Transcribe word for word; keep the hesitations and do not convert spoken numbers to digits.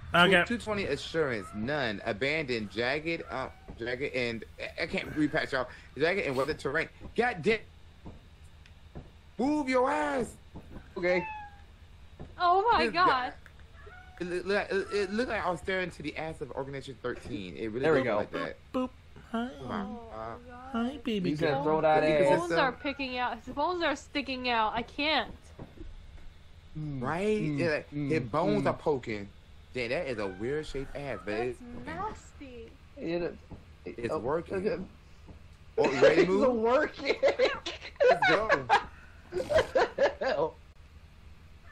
Okay. two twenty assurance, none. Abandoned, jagged, uh, jagged, and I can't repatch y'all. Jagged and weather terrain. God damn. Move your ass. Okay. Oh my This god. guy- It looked like, it, it looked like I was staring to the ass of Organization thirteen. It really There we looked go. like that. Boop. Hi. Wow. Uh, Hi, baby He's gonna girl. throw that Because His ass. bones it's, um, are picking out. His bones are sticking out. I can't. right? Mm, Yeah, like, mm, his bones mm. are poking. Damn, that is a weird shaped ass, but That's it's, nasty. It, it's oh, working. okay. Oh, you ready to It's move? working. Let's go. Oh,